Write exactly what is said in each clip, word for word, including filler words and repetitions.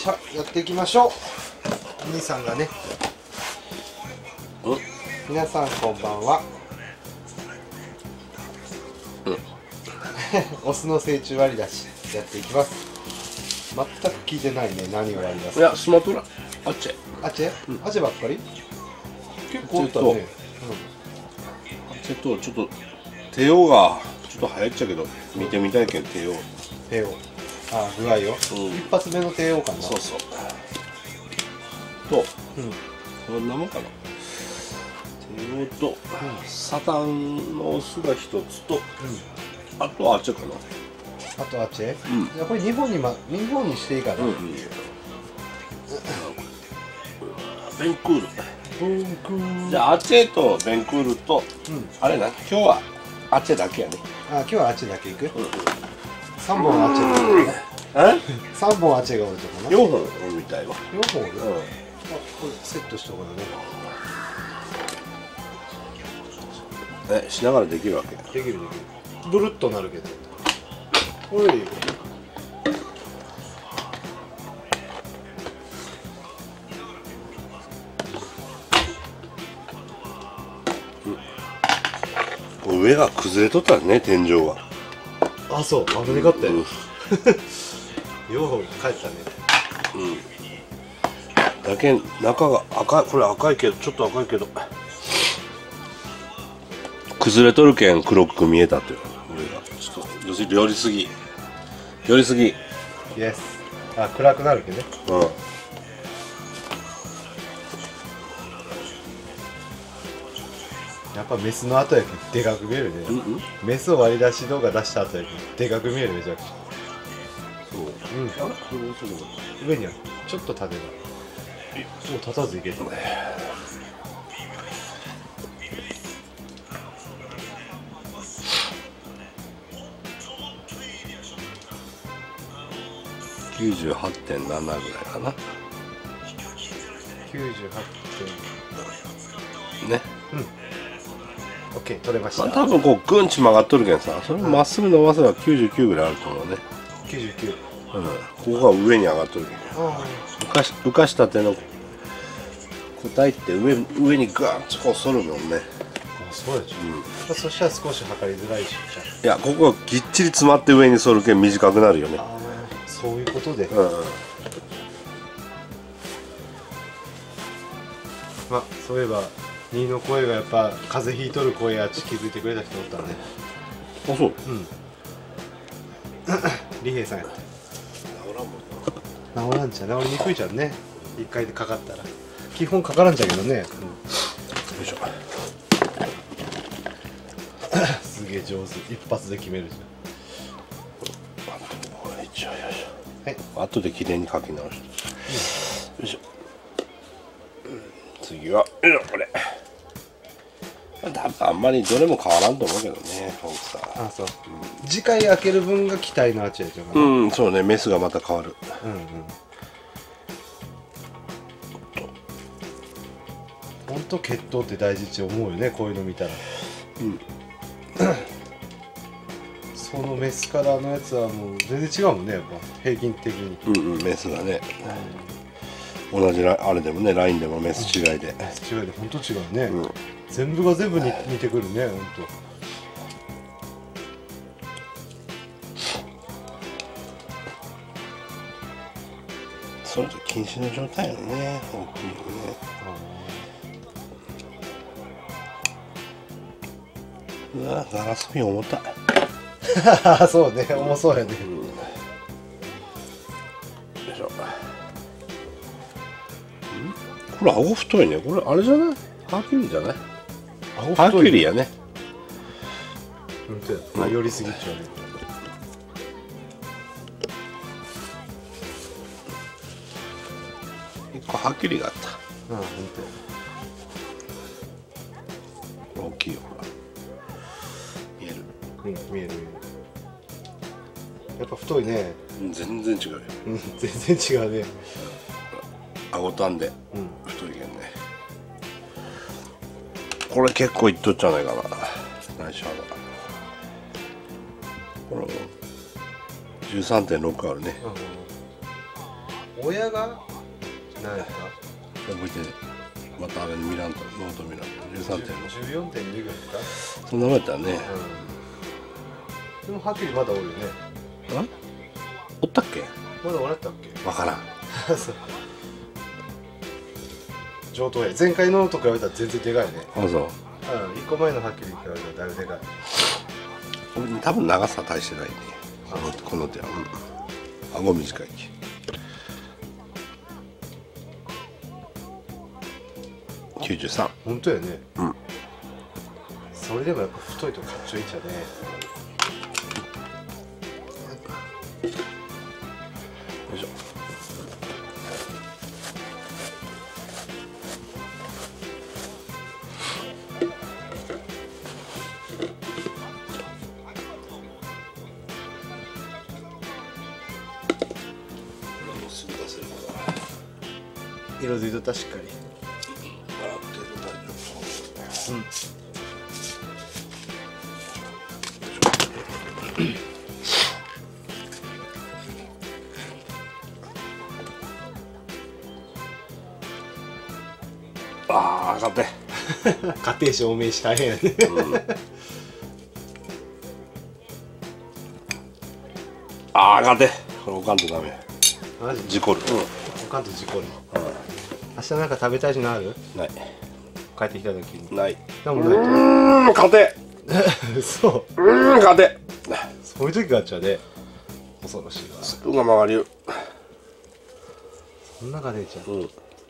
しゃやっていきましょう。兄さんがね、 うん、 皆さんこんばんは。 うん、 オスの成虫割り出しやっていきます。全く聞いてないね、何を割り出す。 いや、スマトラアッチェアチェ、 うん、 アチェばっかり結構おったアね。 アッチェとちょっとテオがちょっと早いっちゃけど見てみたいけんテオ。 うん、帝王、ああ具合よ、 うん、 一発目の帝王かな。 そうそうと、 うん、 こんなもんかな。テオと、うん、サタンのオスが一つと、うん、あとはアッチェかな。 あとアチェ、 うん、 じゃあこれ日本に、ま、日本にしていいかな。うん、うん、 ベンクール。 ベンクール。 じゃあアチェとベンクールと、うん、あれな、今日はアチェだけやね。 あ、今日はアチェだけいく。 うん、 三本アチェがおるね。 え？ 三本アチェがおるとかな。 四本おるみたいわ。 四本おる。 うん。 あ、これセットしとこうね。 え、しながらできるわけ。 できるできる。ブルッとなるけど。おい。 上が崩れとったね、天井が。 あ、そう、危ねかったよ。 うん、 よう帰ったね。 うん。だけん中が赤い、これ赤いけど、ちょっと赤いけど。崩れとるけん黒く見えたという。上がちょっと要するに寄りすぎ。寄りすぎ。 イエス。あ、暗くなるけどね。 うん。 やっぱメスの後やけんでかく見えるね。 うんうん、 メスを割り出し動画出した後やけんでかく見えるめちゃくちゃ。 そう。うん。あ、 上にはちょっと立てば。もう立たずいけたね。 きゅうじゅうはちてんななぐらいかな。 きゅうじゅうはちてん。 ね。 うん。オッケー、取れました。 まあ、多分こうぐんち曲がっとるけんさ、それまっすぐ伸ばせばきゅうじゅうきゅうぐらいあると思うね。 きゅうじゅうきゅう。 うん、ここが上に上がっとるけん。浮かし浮かしたての個体って上上にガーッとこう反るもんね。 あ、そうやじゃん。うん、そしたら少し測りづらいし。 いや、ここがぎっちり詰まって上に反るけん短くなるよね。 ああ、そういうことで。 うん、うん。 まあ、そういえば兄の声がやっぱ風邪ひいとる声やち気づいてくれた人おったね。 あ、そう。 うん。李平さんやった。 治らんもん治らんちゃ治りにくいじゃんね。一回でかかったら基本かからんちゃけどね。うん、よいしょ。 すげえ上手、一発で決めるじこれ一応よいしゃん。はい、 ょ。後できれいに書き直して、うん、よいしょ。次はよいしょ、これ多分あんまりどれも変わらんと思うけどね、大きさ。 あ、そう、うん、次回開ける分が期待のアーチやじゃん。 うん、そうね、メスがまた変わる。 うんうん。ほんと血統って大事って思うよね、こういうの見たら。 うん。 そのメスからのやつはもう全然違うもんね、やっぱ平均的に。 うんうん、メスがね、うん、同じラあれでもね、ラインでもメス違いで、 メス違いでほんと違うね、うん、 うん、 全部が全部に似てくるね、ほんと。 それと禁止の状態よね、大きいよね。うわ、ガラス瓶重たい。 そうね、重そうやね。うん、 よいしょ。これ顎太いね。これあれじゃない？ハーキュリーじゃない？ 顎太い。 ハーキュリーやね。 本当や。あ、寄りすぎっちゃうね。 一個ハーキュリーがあった。 うん、本当や。 大きいよ、ほら。見える。 うん、見える見える。やっぱ太いね。 全然違うよ。 うん、全然違うね。 顎たんで、 うん、 太いけんね。これ結構いっとっちゃないかな。内緒はこれも じゅうさんてんろく あるね。 う親が何やった覚えてねまたあれミランとノートミランじゅうさんてんごじゅうよんてんにぐらいか。 そんなもんやったらね、 うん、でもはっきりまだおるよね。 あおったっけまだおらったっけ。 わからんそう上等や。前回のと比べたら全然でかいね。 あそううん、いっこまえのはっきり比べたらだいぶでかい。 多分長さ大してないねこのこの手は、うん、顎短いききゅうじゅうさん。 本当やね。 うん。 それでもやっぱ太いとかっちょいいっちゃね。 よいしょ。すぐ出せるから。 色づいとったしっかり。 ある程度大丈夫。 うん。 ああ、勝て。 家庭証明し大変やね。 うん、ああ、勝て。これおかんとダメ。 マジ事故る。うん。 おかんと事故る。明日なんか食べたいしのある？ ない。 帰ってきた時に。 ない。 なんもない。 うーん、勝て。 そう。 うーん、勝て。 そういう時があっちゃうね。恐ろしいわ。 スプーンが曲がるよ。 そんなが出ちゃう。 うん。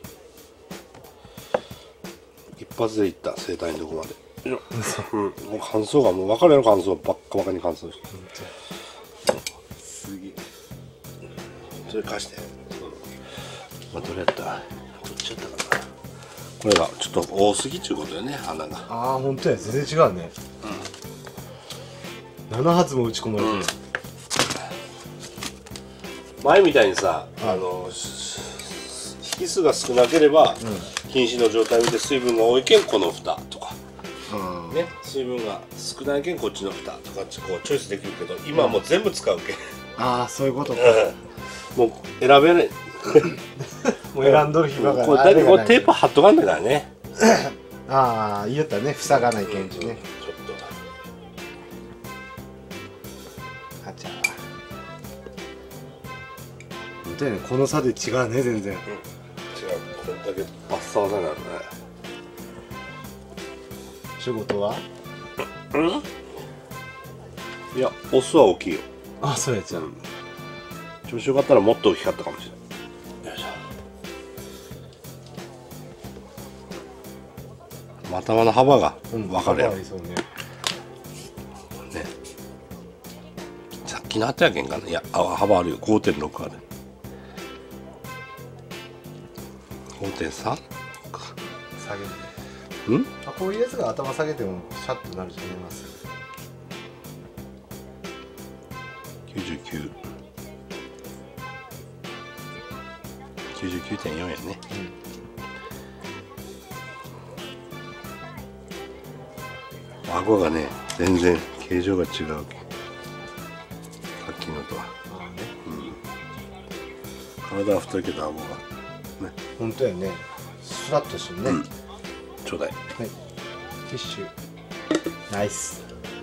一発でいった生体のとこまで。よいしょ。うん。もう乾燥がもう分かるやろ乾燥ばっかばかに乾燥して。 すげえ。 それ貸して。まあどれやったら取っちゃったかな。これがちょっと多すぎっちゅうことやね穴が。 ああ本当や全然違うね。うん。なな発も打ち込まれてる。うん、 前みたいにさ、うん、あの引数が少なければ、うん、瀕死の状態見て水分が多いけんこの蓋とか、うん、ね水分が少ないけんこっちの蓋とかこうチョイスできるけど今はもう全部使うけん、うん、 ああそういうことかもう選べないもう選んどる暇がこれだってこれテープ貼っとかんだからねああ言ったね塞がないけんちね、うん、ちょっとあちゃ本当やねこの差で違うね全然、うん、違うこれだけバッサバサになるね仕事はうんいやオスは大きいよあそうやつや、うん、 調子よかったらもっと大きかったかもしれないよいしょ頭の幅が分かるやん、うん、ねさっきのあったやけんかないや幅あるよ ごてんろく ある ごてんさん 下げてうんあこういうやつが頭下げてもシャッとなると思いますきゅうじゅうきゅう きゅうじゅうきゅうてんよん やね、うん、顎がね全然形状が違うさっきのとは、ああねうん、体は太いけど顎がね本当やねスラッとしてるね、うん、 ちょうだいはいティッシュナイス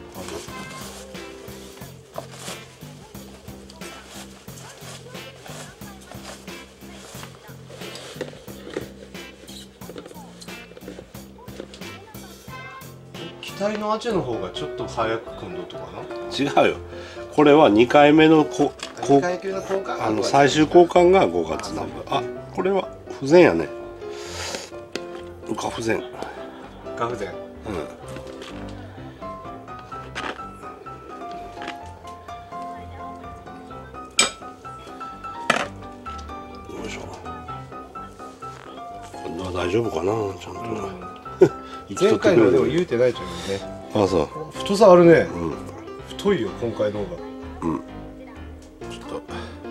機体のアチェの方がちょっと早く組んどとかな違うよこれはにかいめのこにかい級の交換あの最終交換がごがつなんだあこれは不全やねか不全か不全うんよいしょこんな大丈夫かなちゃんと、うん前回のでも言うてないじゃんね。 ああそう。 太さあるね。 うん。 太いよ今回の方が。 うん。ちょっと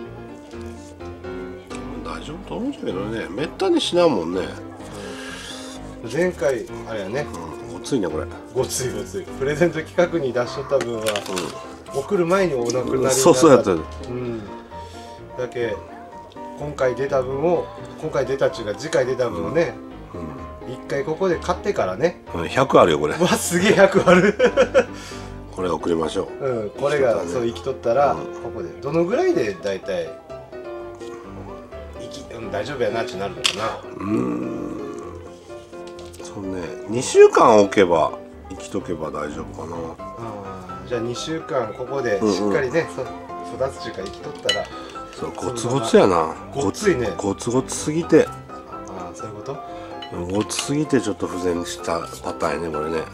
大丈夫と思うんだけどね。めったにしないもんね。 うん、前回あれやね。 うん。ごついねこれ。 ごついごつい。プレゼント企画に出しとった分は、うん、送る前にお亡くなりになった。 そうそうやった。うん。 だけ今回出た分を今回出たっちゅうか次回出た分をね、一回ここで買ってからね。 ひゃくあるよこれ。 うわすげえひゃくある。 これ送りましょう。 うん、これがそう生きとったら、ここでどのぐらいでだいたい生き、うん、大丈夫やなってなるのかな。 うーん、そうね、にしゅうかん置けば生きとけば大丈夫かな。 あ、じゃあにしゅうかんここでしっかりね、うんうん、育つちゅうか生きとったら。 そうゴツゴツやな。 ごついね。 ゴツゴツすぎて。 ああ、そういうこと。 ごつすぎてちょっと不全したパターンやねこれね。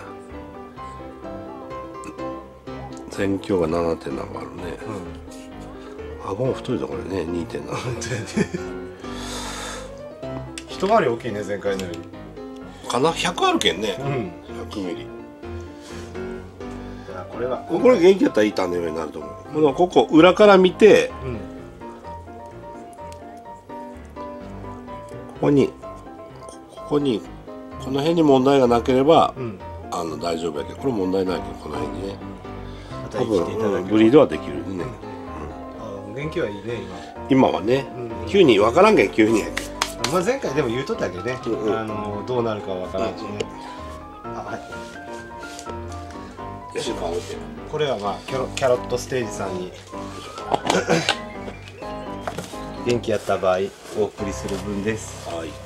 全強がななてんななあるね。うん、顎も太いぞこれね。 にてんなな。 一回り大きいね前回のよりかな。ひゃくあるけんね。 うん、 ひゃくミリ。 これはこれ元気やったらいい種目になると思う。このここ裏から見て、うん、ここにここにこの辺に問題がなければ、うん、あの大丈夫やけど、これ問題ないけどこの辺にね、多分、うん、ブリードはできるね。うん、あ、 元気はいいね今。今はね、うん、急に分からんけん急に。 まあ前回でも言うとったけどね、うんうん、あのどうなるか分からんしね。うん、あ、はい。これはまあキャロ、キャロットステージさんに元気やった場合お送りする分です。 はい。